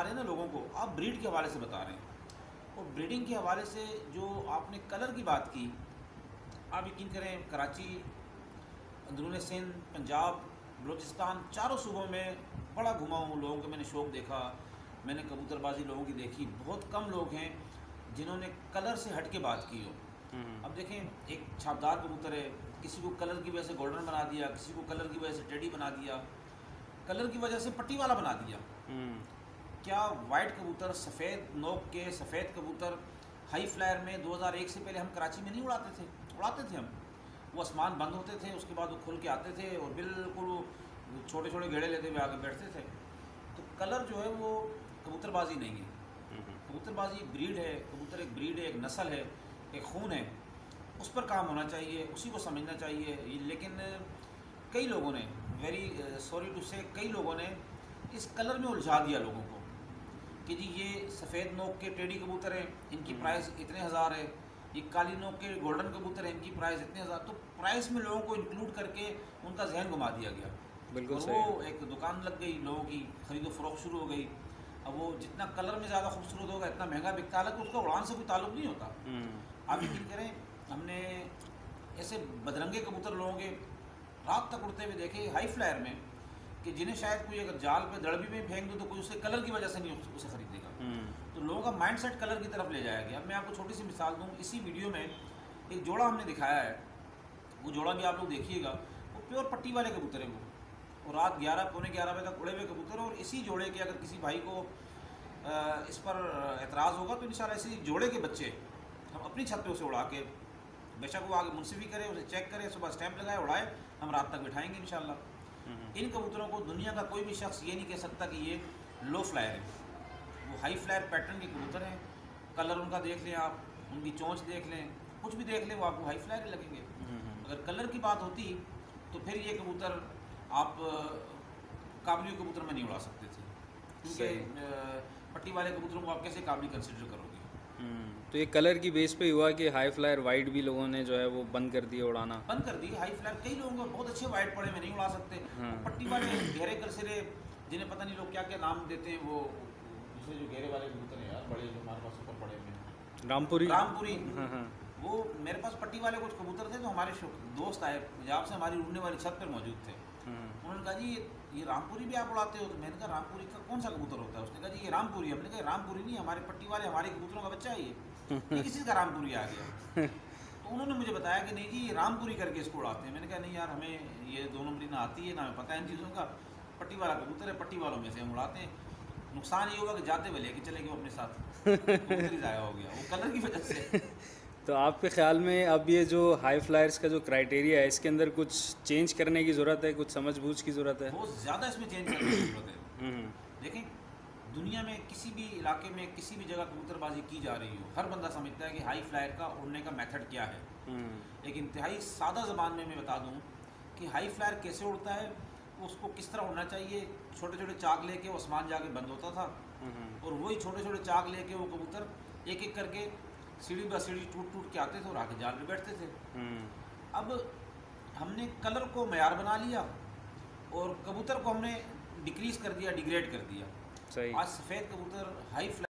रहे हैं ना लोगों को, आप ब्रीड के हवाले से बता रहे हैं। और ब्रीडिंग के हवाले से जो आपने कलर की बात की, आप यकीन करें कराची, अंदरून सिंध, पंजाब, बलूचिस्तान, चारों सूबों में बड़ा घुमा हूँ, लोगों के मैंने शौक़ देखा, मैंने कबूतरबाजी लोगों की देखी। बहुत कम लोग हैं जिन्होंने कलर से हट के बात की हो। अब देखें, एक छापदार कबूतर है, किसी को कलर की वजह से गोल्डन बना दिया, किसी को कलर की वजह से टेडी बना दिया, कलर की वजह से पट्टी वाला बना दिया। क्या वाइट कबूतर, सफ़ेद नोक के सफ़ेद कबूतर हाई फ्लायर में 2001 से पहले हम कराची में नहीं उड़ाते थे? उड़ाते थे हम। वो आसमान बंद होते थे, उसके बाद वो खुल के आते थे और बिल्कुल छोटे छोटे घेड़े लेते हुए आगे बैठते थे। तो कलर जो है वो कबूतरबाजी नहीं है। कबूतरबाजी एक ब्रीड है, कबूतर एक ब्रीड है, एक नस्ल है, एक खून है, उस पर काम होना चाहिए, उसी को समझना चाहिए। लेकिन कई लोगों ने, वेरी सॉरी टू से, कई लोगों ने इस कलर में उलझा दिया लोगों को कि जी ये सफ़ेद नोक के टेडी कबूतर हैं, इनकी प्राइस इतने हज़ार है, ये काली नोक के गोल्डन कबूतर हैं, इनकी प्राइस इतने हज़ार। तो प्राइस में लोगों को इंक्लूड करके उनका जहन घुमा दिया गया। बिल्कुल और सही। वो एक दुकान लग गई, लोगों की खरीदो फरोख्त शुरू हो गई। अब वो जितना कलर में ज़्यादा खूबसूरत होगा इतना महंगा बिकता है, हालांकि उसका उड़ान से कोई ताल्लुक नहीं होता। आप यकीन करें, हमने ऐसे बदरंगे कबूतर लोगों के रात तक उड़ते हुए देखे हाई फ्लायर में, कि जिन्हें शायद कोई अगर जाल पे दड़बी में फेंक दो तो कोई उससे कलर की वजह से नहीं उसे खरीदेगा। तो लोगों का माइंड सेट कलर की तरफ ले जाया गया। मैं आपको छोटी सी मिसाल दूँ, इसी वीडियो में एक जोड़ा हमने दिखाया है, वो जोड़ा भी आप लोग देखिएगा, वो प्योर पट्टी वाले कबूतर हैं वो, और रात 11 पौने 11 बजे तक उड़े हुए कबूतर। और इसी जोड़े के अगर किसी भाई को इस पर एतराज़ होगा तो इंशाल्लाह इसी जोड़े के बच्चे हम अपनी छत पे उसे उड़ा के, बेशक वो आगे मुंसिफी करे, उसे चेक करे, सुबह स्टैंप लगाए, उड़ाए, हम रात तक बिठाएंगे इंशाल्लाह। इन कबूतरों को दुनिया का कोई भी शख्स ये नहीं कह सकता कि ये लो फ्लायर है। वो हाई फ्लायर पैटर्न के कबूतर हैं। कलर उनका देख लें आप, उनकी चोंच देख लें, कुछ भी देख लें, वो आपको हाई फ्लायर लगेंगे। अगर कलर की बात होती तो फिर ये कबूतर आप काबली कबूतर में नहीं उड़ा सकते थे, क्योंकि पट्टी वाले कबूतरों को आप कैसे काबली कंसिडर करोगे? तो ये कलर की बेस पे हुआ कि हाई फ्लायर वाइट भी लोगों ने जो है वो बंद कर दिया उड़ाना, बंद कर दी। हाई फ्लायर कई लोगों को बहुत अच्छे वाइट पड़े में नहीं उड़ा सकते। पट्टी वाले गहरे करसरे, जिन्हें पता नहीं लोग क्या क्या नाम देते हैं, वो दूसरे जो गहरे वाले कबूतर हैं यार, बड़े जो हमारे पास ऊपर पड़े में, रामपुरी। वो मेरे पास पट्टी वाले कुछ कबूतर थे, तो हमारे दोस्त आए पंजाब से, हमारी उड़ने वाली छत पर मौजूद थे। उन्होंने कहा जी ये रामपुरी भी आप उड़ाते हो? तो मैंने कहा रामपुरी का कौन सा कबूतर होता है? उसने कहा जी ये रामपुरी। हमने कहा रामपुरी नहीं, हमारे पट्टी वाले, हमारे कबूतरों का बच्चा है ये किसी का रामपुरी आ गया। तो उन्होंने मुझे बताया कि नहीं जी ये रामपुरी करके इसको उड़ाते हैं। मैंने कहा नहीं यार, हमें ये दो नंबरी ना आती है, ना हमें पता है इन चीज़ों का। पट्टी वाला कबूतर है, पट्टी वालों में से हम उड़ाते हैं। नुकसान ये होगा कि जाते हुए लेके चले गए अपने साथ, कबूतर ही ज़ाया हो गया वो कलर की वजह से। तो आपके ख्याल में अब ये जो हाई फ्लायर्स का जो क्राइटेरिया है, इसके अंदर कुछ चेंज करने की ज़रूरत है, कुछ समझबूझ की ज़रूरत है? बहुत ज़्यादा इसमें चेंज करने की ज़रूरत है। देखें, दुनिया में किसी भी इलाके में किसी भी जगह कबूतरबाजी की जा रही हो, हर बंदा समझता है कि हाई फ्लायर का उड़ने का मेथड क्या है। एक इंतहाई सादा ज़बान में मैं बता दूं कि हाई फ्लायर कैसे उड़ता है, उसको किस तरह उड़ना चाहिए। छोटे छोटे चाक लेके वो आसमान जाके बंद होता था, और वही छोटे छोटे चाक लेके वो कबूतर एक एक करके सीढ़ी ब सीढ़ी टूट टूट के आते थे और आके जाल में बैठते थे। अब हमने कलर को मयार बना लिया और कबूतर को हमने डिक्रीज़ कर दिया, डिग्रेड कर दिया। सही। आज सफ़ेद कबूतर हाई